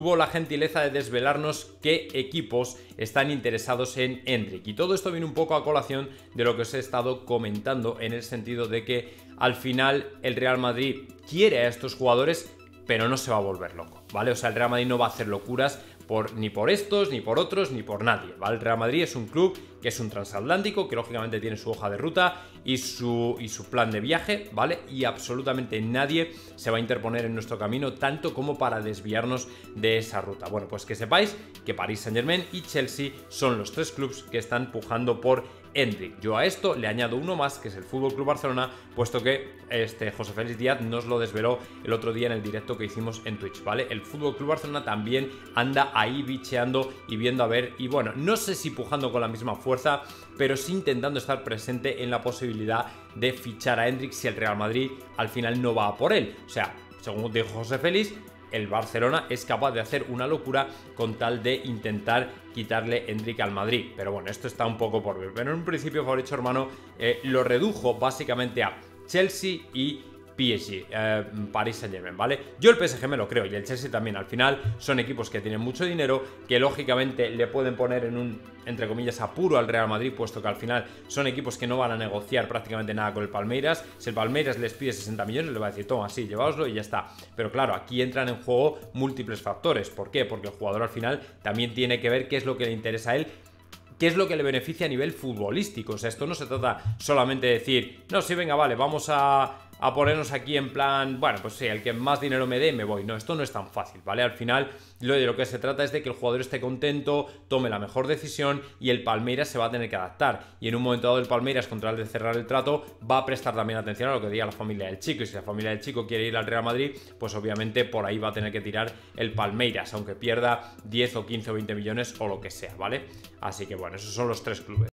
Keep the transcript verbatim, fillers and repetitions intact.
Tuvo la gentileza de desvelarnos qué equipos están interesados en Endrick. Y todo esto viene un poco a colación de lo que os he estado comentando, en el sentido de que al final el Real Madrid quiere a estos jugadores, pero no se va a volver loco, ¿vale? O sea, el Real Madrid no va a hacer locuras por, ni por estos, ni por otros, ni por nadie, ¿vale? El Real Madrid es un club que es un transatlántico, que lógicamente tiene su hoja de ruta y su, y su plan de viaje, ¿vale? Y absolutamente nadie se va a interponer en nuestro camino, tanto como para desviarnos de esa ruta. Bueno, pues que sepáis que Paris Saint-Germain y Chelsea son los tres clubes que están pujando por Endrick. Yo a esto le añado uno más, que es el F C Barcelona, puesto que este José Félix Díaz nos lo desveló el otro día en el directo que hicimos en Twitch, ¿vale? El F C Barcelona también anda ahí bicheando y viendo a ver, y bueno, no sé si pujando con la misma fuerza, pero sí intentando estar presente en la posibilidad de fichar a Endrick si el Real Madrid al final no va a por él. O sea, según dijo José Félix, el Barcelona es capaz de hacer una locura con tal de intentar quitarle Endrick al Madrid. Pero bueno, esto está un poco por ver. Pero en un principio, Fabricio Hermano eh, lo redujo básicamente a Chelsea y P S G, eh, Paris Saint-Germain, ¿vale? Yo el P S G me lo creo y el Chelsea también. Al final son equipos que tienen mucho dinero, que lógicamente le pueden poner en un, entre comillas, apuro al Real Madrid, puesto que al final son equipos que no van a negociar prácticamente nada con el Palmeiras. Si el Palmeiras les pide sesenta millones, le va a decir, toma, sí, llevaoslo y ya está. Pero claro, aquí entran en juego múltiples factores. ¿Por qué? Porque el jugador al final también tiene que ver qué es lo que le interesa a él, qué es lo que le beneficia a nivel futbolístico. O sea, esto no se trata solamente de decir, no, sí, venga, vale, vamos a... a ponernos aquí en plan, bueno, pues sí, el que más dinero me dé, me voy. No, esto no es tan fácil, ¿vale? Al final, lo de lo que se trata es de que el jugador esté contento, tome la mejor decisión y el Palmeiras se va a tener que adaptar. Y en un momento dado el Palmeiras, con tal de cerrar el trato, va a prestar también atención a lo que diga la familia del chico. Y si la familia del chico quiere ir al Real Madrid, pues obviamente por ahí va a tener que tirar el Palmeiras, aunque pierda diez o quince o veinte millones o lo que sea, ¿vale? Así que bueno, esos son los tres clubes.